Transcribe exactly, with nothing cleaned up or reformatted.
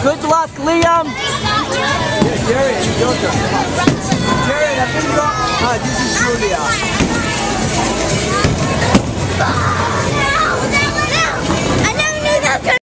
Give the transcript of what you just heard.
Good luck, Liam. Jared, your turn. Jared, I think you're... Ah, this is Julia.